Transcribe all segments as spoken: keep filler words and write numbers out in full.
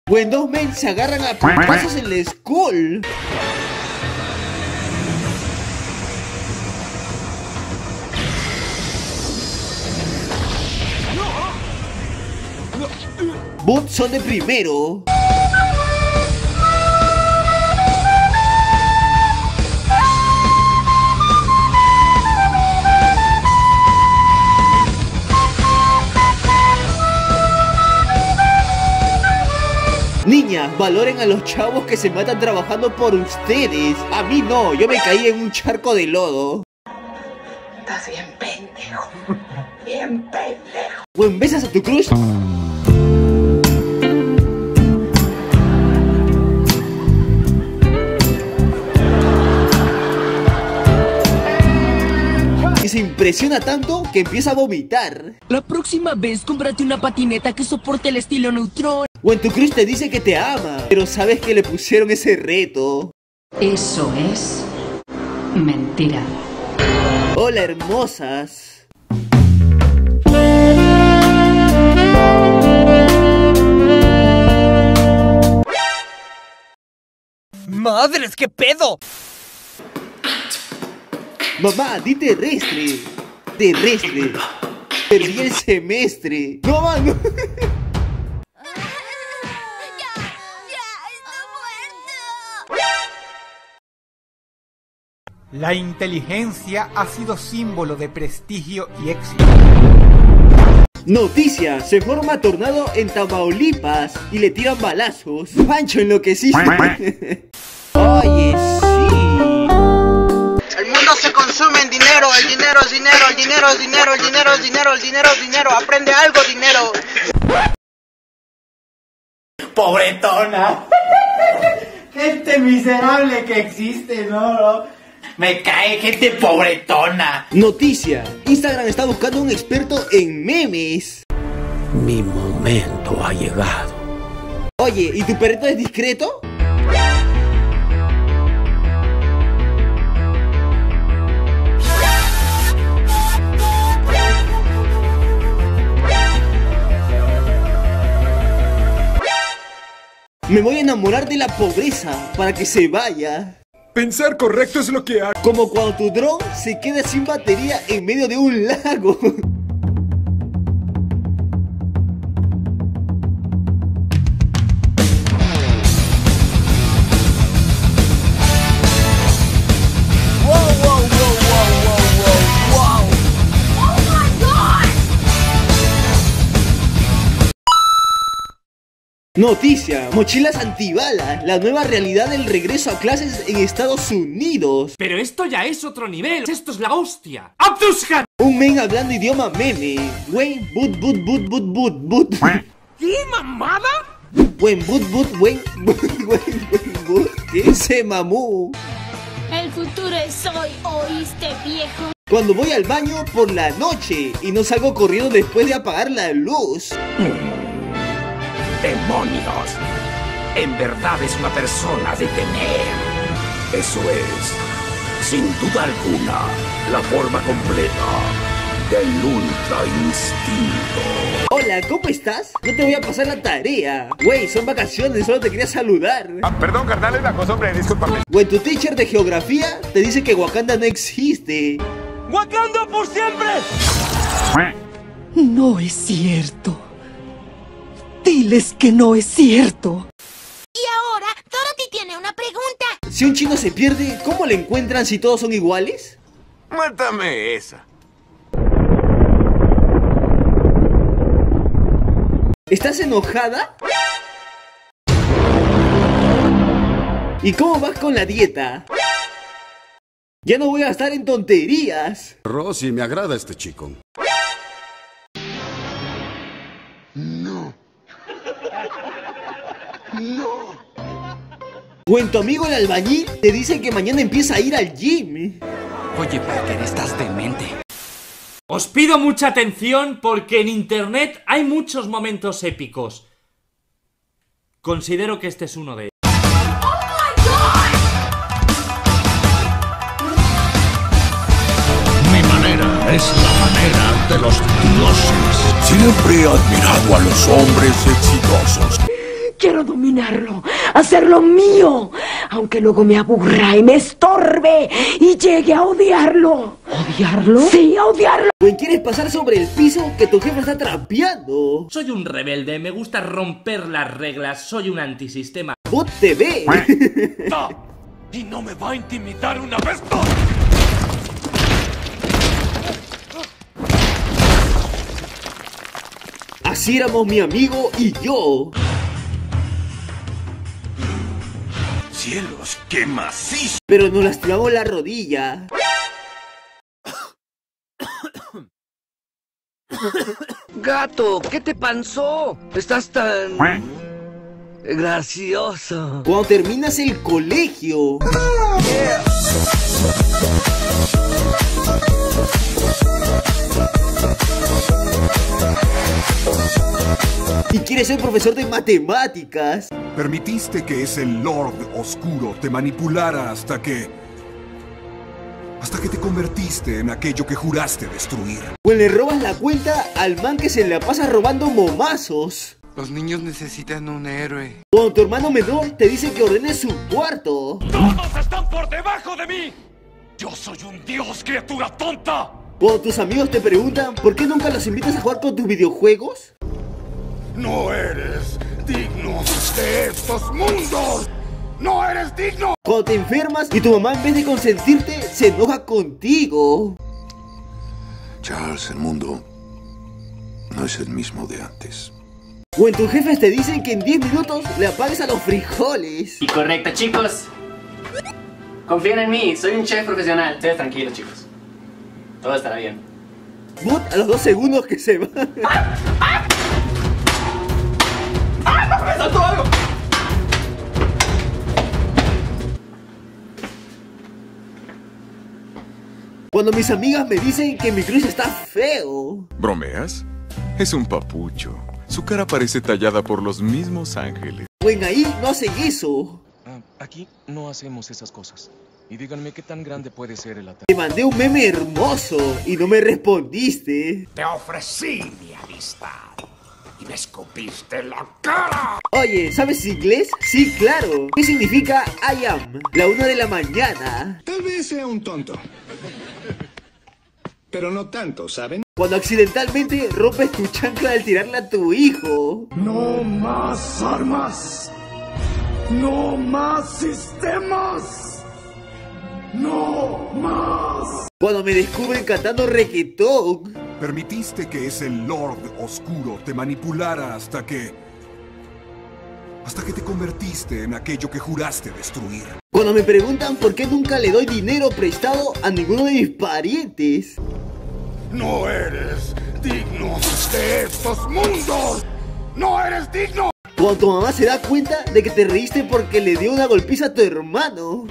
Pues dos men se agarran a pasos en la school. Bots son de primero. Niñas, valoren a los chavos que se matan trabajando por ustedes. A mí no, yo me caí en un charco de lodo. Estás bien pendejo. Bien pendejo. Buen, ¿besas a tu crush? Y se impresiona tanto que empieza a vomitar. La próxima vez cómprate una patineta que soporte el estilo neutrón. O en tu crush te dice que te ama, pero sabes que le pusieron ese reto. Eso es mentira. Hola, hermosas. ¡Madres, qué pedo! Mamá, di terrestre. Terrestre. Perdí el semestre. No, mano. La inteligencia ha sido símbolo de prestigio y éxito. Noticia, se forma tornado en Tamaulipas y le tiran balazos. Pancho, enloqueciste. Oye, sí. El mundo se consume en dinero, el dinero es dinero, el dinero es dinero, el dinero es dinero, el dinero es dinero. Aprende algo, dinero. Pobretona. Gente miserable que existe, ¿no? Me cae gente pobretona. Noticia, Instagram está buscando un experto en memes. Mi momento ha llegado. Oye, ¿y tu perrito es discreto? Me voy a enamorar de la pobreza para que se vaya. Pensar correcto es lo que hago. Como cuando tu dron se queda sin batería en medio de un lago. Noticia, mochilas antibalas, la nueva realidad del regreso a clases en Estados Unidos. Pero esto ya es otro nivel, esto es la hostia. ¡Abdushan! Un men hablando idioma meme. Buen but but but but but but. ¿Qué mamada? Buen but but buen but buen buen but. ¿Qué se mamó? El futuro es hoy, ¿oíste, viejo? Cuando voy al baño por la noche y no salgo corriendo después de apagar la luz. ¡Demonios! En verdad es una persona de temer. Eso es, sin duda alguna, la forma completa del Ultra Instinto. Hola, ¿cómo estás? No te voy a pasar la tarea. Güey, son vacaciones, solo te quería saludar. Ah, perdón, carnal, es la cosa, hombre, discúlpame. Güey, tu teacher de geografía te dice que Wakanda no existe. ¡Wakanda por siempre! No es cierto. Diles que no es cierto. Y ahora, Dorothy tiene una pregunta. Si un chino se pierde, ¿cómo le encuentran si todos son iguales? Mátame esa. ¿Estás enojada? ¿Y cómo vas con la dieta? Ya no voy a gastar en tonterías. Rosy, me agrada este chico. No. No. O en tu amigo el albañil te dice que mañana empieza a ir al gym. Oye, Parker, estás demente. Os pido mucha atención porque en internet hay muchos momentos épicos. Considero que este es uno de ellos. Mi manera es la manera de los dioses. Siempre he admirado a los hombres exitosos. Quiero dominarlo, hacerlo mío, aunque luego me aburra y me estorbe y llegue a odiarlo. ¿Odiarlo? Sí, a odiarlo. Pues quieres pasar sobre el piso que tu jefe está trapeando. Soy un rebelde, me gusta romper las reglas, soy un antisistema. Bot T V. Y no me va a intimidar una vez más. Así éramos mi amigo y yo. Cielos, qué macizo. Pero nos lastimamos la rodilla. Gato, ¿qué te pasó? Estás tan gracioso. Cuando terminas el colegio. Yeah. Y quieres ser profesor de matemáticas. Permitiste que ese Lord Oscuro te manipulara hasta que... Hasta que te convertiste en aquello que juraste destruir. Pues le robas la cuenta al man que se la pasa robando momazos. Los niños necesitan un héroe. Cuando tu hermano menor te dice que ordenes su cuarto. ¡Todos están por debajo de mí! ¡Yo soy un dios, criatura tonta! Cuando tus amigos te preguntan por qué nunca los invitas a jugar con tus videojuegos. ¡No eres digno de estos mundos! ¡No eres digno! Cuando te enfermas y tu mamá en vez de consentirte se enoja contigo. Charles, el mundo no es el mismo de antes. O en tus jefes te dicen que en diez minutos le apagues a los frijoles. Y correcto, chicos. Confíen en mí, soy un chef profesional. Ustedes tranquilos, chicos. Todo estará bien. Bot a los dos segundos que se va. ¡Ah! ¡Ah! ¡Ah! ¡Me saltó algo! Cuando mis amigas me dicen que mi Chris está feo. ¿Bromeas? Es un papucho. Su cara parece tallada por los mismos ángeles. Bueno, ahí no hacen eso. Ah, aquí no hacemos esas cosas. Y díganme qué tan grande puede ser el ataque. Te mandé un meme hermoso y no me respondiste. Te ofrecí mi amistad y me escupiste la cara. Oye, ¿sabes inglés? Sí, claro. ¿Qué significa I am? La una de la mañana. Tal vez sea un tonto. Pero no tanto, ¿saben? Cuando accidentalmente rompes tu chancla al tirarla a tu hijo. ¡No más armas! ¡No más sistemas! ¡No más! Cuando me descubren cantando reggaetón. Permitiste que ese Lord Oscuro te manipulara hasta que... Hasta que te convertiste en aquello que juraste destruir. Cuando me preguntan por qué nunca le doy dinero prestado a ninguno de mis parientes. ¡No eres digno de estos mundos! ¡No eres digno! Cuando tu mamá se da cuenta de que te reíste porque le dio una golpiza a tu hermano.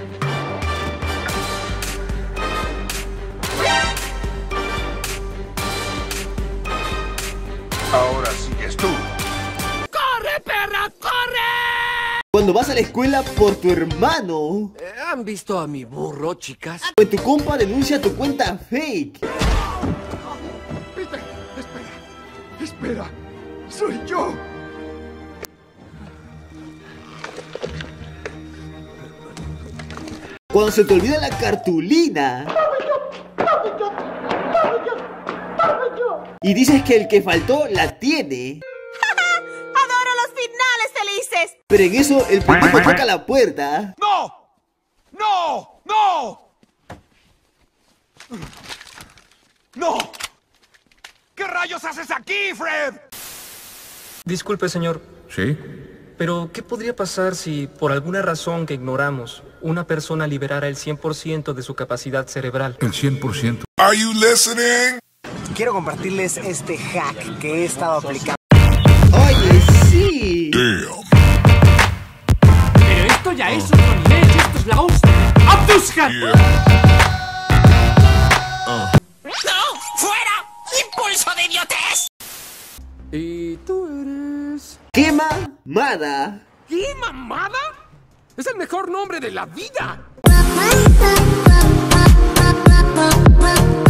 Ahora sigues tú. ¡Corre, perra, corre! Cuando vas a la escuela por tu hermano. ¿Han visto a mi burro, chicas? Cuando tu compa denuncia tu cuenta fake. Espera, espera, espera, soy yo. Cuando se te olvida la cartulina. Y dices que el que faltó la tiene. ¡Adoro los finales felices! Pero en eso el pendejo toca la puerta. ¡No! ¡No! ¡No! ¡No! ¿Qué rayos haces aquí, Fred? Disculpe, señor. ¿Sí? Pero, ¿qué podría pasar si, por alguna razón que ignoramos, una persona liberara el cien por ciento de su capacidad cerebral? El cien por ciento. Are you listening? Quiero compartirles este hack que he estado aplicando. Oye, sí. Pero esto ya es otro nivel, esto es la hostia. ¡Abdushan! ¡No! ¡Fuera! ¡Impulso de idiotez! ¿Y tú eres...? ¡Qué mamada! ¿Qué mamada? ¡Es el mejor nombre de la vida!